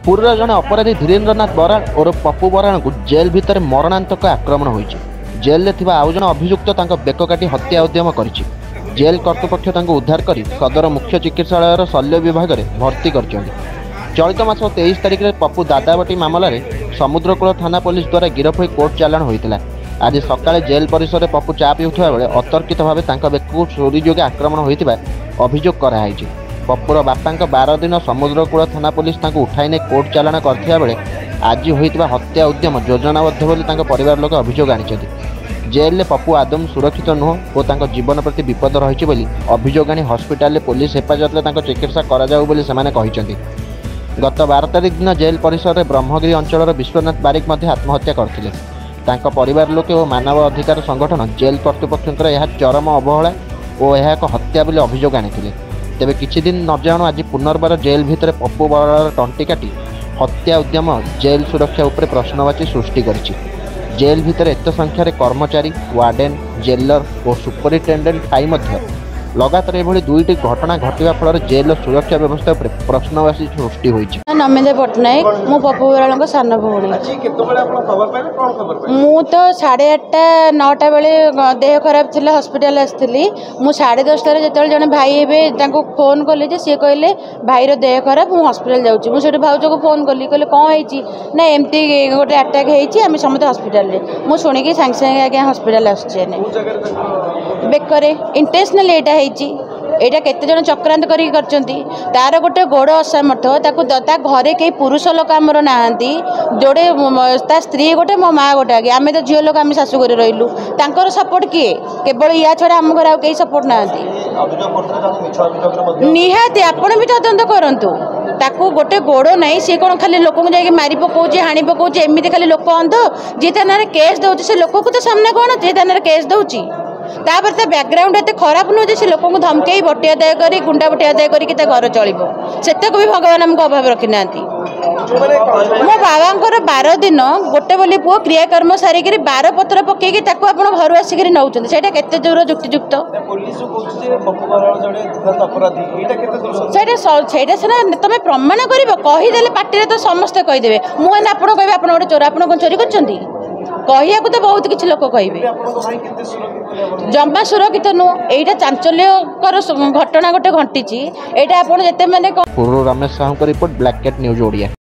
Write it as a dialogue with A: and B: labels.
A: पुरीर जड़े अपराधी धीरेन्द्रनाथ बराड़ और पप्पू बराड़ को जेल भितर मरणांतक आक्रमण होइछि। जेल में थिबा आउ जण अभियुक्त तांको बेक काटी हत्या उद्यम करिछि। जेल कर्तृपक्ष तांको उद्धार करी सदर मुख्य चिकित्सालय शल्य विभाग में भर्ती करछन्ति। चलित मास 23 तारिख में पप्पू दादाबटी मामलें समुद्रकूल थाना पुलिस द्वारा गिरफ हो कोर्ट चालाण होता। आज सकाळे जेल परिसर में पप्पू चा पिउथुवा बेले अतर्कित भाव तांको बेकू चोरी जोगे आक्रमण होइतिबा अभियोग कराइछि। पप्पूर बापा 12 दिन समुद्रकूल थाना पुलिस उठाई ने कोर्ट चालाण करथिबा बेले आज होइतिबा हत्या उद्यम योजनाबद्ध बोली तांको परिवार लोक अभियोग आनिछथि। जेल में पप्पू आदम सुरक्षित नुह और तांको जीवन प्रति विपद रही बोली अभियोग आनी हस्पिटाल पुलिस हेफाजत में तांको चिकित्सा करा जाऊ बोली सेमाने कहिसथि। गत 12 तारिख दिन जेल परिसर में ब्रह्मगिरी अंचल विश्वनाथ बारिक आत्महत्या करथिले। तांको परिवार लोके और मानव अधिकार संगठन जेल कर्तृपक्षर यह चरम अवहेला और यह एक हत्या बोली अभियोग आनिथिले। तेबे किछि दिन न जाणु आज पुनर्बार जेल भितर पप्पू बराड़ टंटी काटी हत्या उद्यम जेल सुरक्षा उपरे प्रश्नवाची सृष्टि करिछि। जेल भितर एत संख्यार कर्मचारी वार्डेन जेलर और सुपरिटेडेंट थाई मध्य लगातार एभली दुईटी घटना घटवा फल जेल सुरक्षा व्यवस्था पर प्रश्नवाची सृष्टि होइछि।
B: नमिता पट्टनायक मो पप्पू बराड़ सान भौणी। मु तो 8:30 9टा बेले देह खराब थिला हॉस्पिटल आसली। मु 10:30 जो जन भाई हे फोन कले सी कहले भाईर देह खराब मु हॉस्पिटल जाऊँगी। मुझे भाउज को फोन कली कहले कौन होती ना एमती गोटे अटैक होती समस्त हॉस्पिटल मु शुणिकी सागे सागे आज्ञा हॉस्पिटल आसुचे बेकरे इंटेंशनल एटा केते जन चक्रांत करछंती। तार गोटे गोड़ असामर्थ ताकू घरे कई पुरुष लोक आमर नाहांती जोड़े ता स्त्री गोटे मो माँ गोटे आगे आम तो झील लोक आम शाशु घर रही तांकर सपोर्ट किए केवल या छड़ा आम घर कई सपोर्ट नाहांती। निहाती आपण भी तदंत करंतु ताकू गोटे गोड़ नाई सी कौन खाली लोक जाके मारी पकाउे हाणी पकाउे एमती खाली लोक अंध जी थाना केस दौर से लोक को तो सामने कौन जी थाना केस दौची तापर ता बैकग्राउंड एत खराब नुहे से लोक धमकई बटी आदाय कर गुंडा बटी आदाय करके घर चलो से भी भगवान आमको अभाव रखी ना। मो बाबा 12 दिन गोटे बोली पुओ क्रियाकर्म सारिक 12 पत्र पकईकि आप घर आसिक नौकरी से दूर जुक्तियुक्त सीना तुम प्रमाण कर कहीदे पार्टी तो समस्ते कहीदे मुझे आप कहे आप गोटे चोर आप चोरी कर कहया तो बहुत किसी लोक कहे जमा सुरक्षित नुह यहाँ चांचल्यकर घटना गोटे घटी यहाँ आप जिते मैंने
A: पूर्व Ramesh Sahu report black cat news Odia.